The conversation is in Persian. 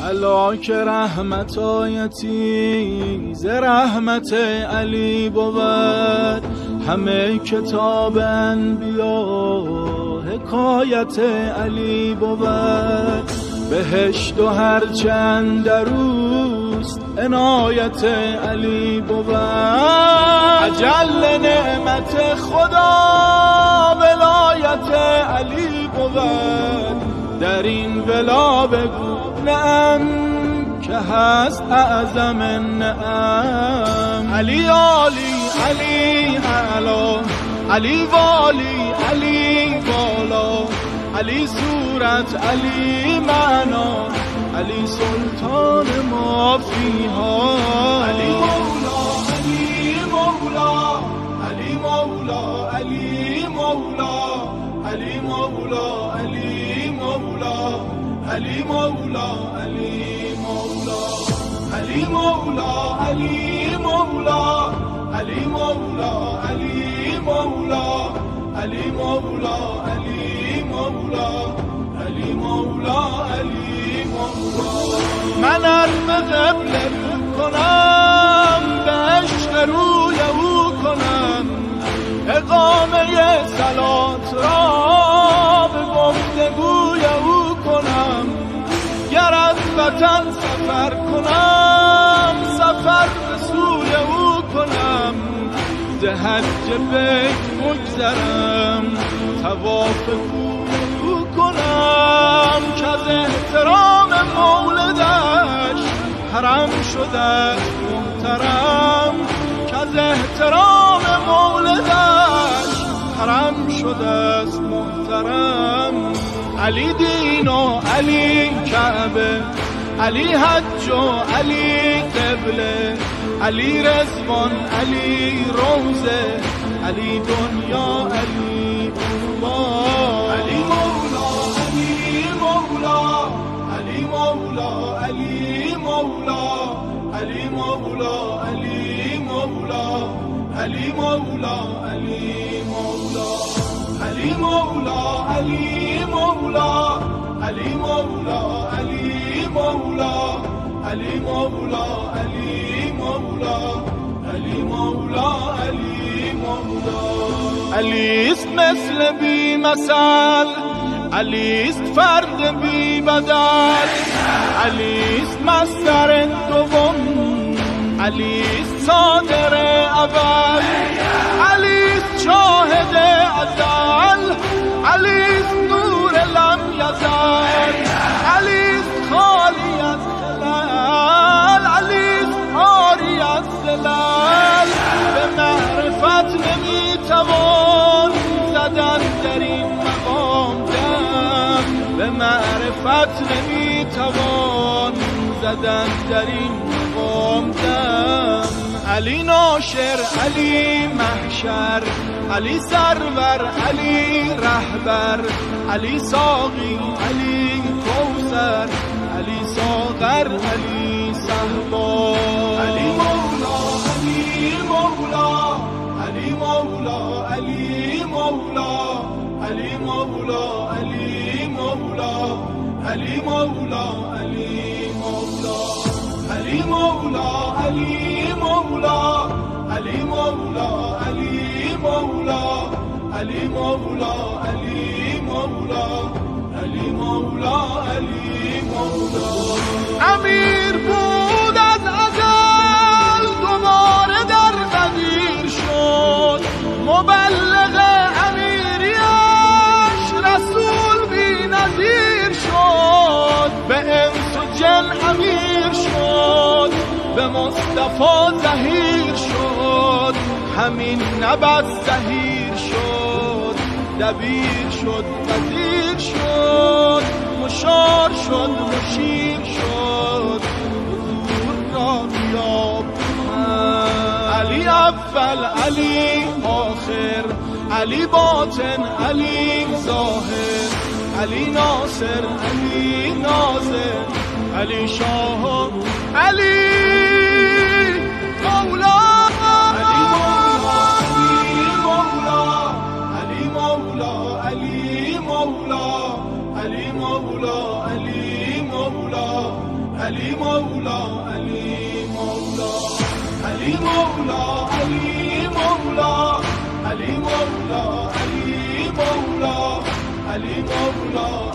الا که رحمت آیتی ز رحمت علی بود، همه کتاب انبیا حکایت علی بود. بهشت و هر چند دروست عنایت علی بود. اجل نعمت خدا ولایت علی بود. در این ولا بگو نعم که هست اعظم نعم. علی عالی علی اعلا، علی والی علی بالا، علی صورت علی معنا، علی سلطان ما فیها. علی مولا علی مولا، علی مولا علی مولا، علی مولا علی مولا، علی مولا علی مولا، علی مولا علی مولا، علی مولا علی مولا، علی مولا علی مولا، علی مولا علی مولا. من عرف قبله رو کنم، به عشق روی او کنم، اقامه صلات را به گفتگوی او کنم. گر از وطن سفر کنم، سفر به سوی او کنم. ز حج بیت بگذرم، طواف کوی او کنم. که از احترام مولدش حرم شده محترم، که از احترام مولدش حرم شده است محترم. علی دین و علی کعبه، علی حج و علی قبله، علی رضوان علی روزه، علی دنیا علی عقبا. علی مولا علی مولا، علی مولا علی مولا، علی مولا علی مولا، علی مولا علی مولا، علی مولا علی مولا، علی مولا علی مولا، علی مولا علی مولا، علی مولا علی مولا. علی است مثل بی مثل، علی است فرد بی بدل، علی است مصدر دوم، علی است صادر اول، علی است شاهد ازل، علی است نور لم یزل، علی است خالی از خلل، علی است عاری از زلل. به معرفت نمیتوان زدن در این مقام دم، به معرفت نمیتوان زدن در این مقام دم. علی ناشر علی محشر، علی سرور علی رهبر، علی ساقی علی کوثر، علی ساغر علی صهبا. علی مولا علی مولا، علی مولا علی مولا، علی مولا علی مولا، علی مولا علی مولا، علی مولا علی مولا، علی مولا علی مولا، علی مولا علی مولا، علی مولا علی مولا. امیر بود از ازل دوباره در غدیر شد، مبلغ امیریش رسول بی نظیر شد. به انس و جن امیر شد، به مصطفی ظهیر شد. همین نبض ظهیر شد، دبیر شد وزیر شد، مشار شد مشیر شد، حضور را بیاب. علی اول علی آخر، علی باطن علی ظاهر، علی ناصر علی ناظر، علی شاه علی مولا. علی مولا علی مولا، علی مولا علی مولا، علی مولا علی مولا، علی مولا علی مولا علی مولا علی مولا علی مولا علی مولا علی مولا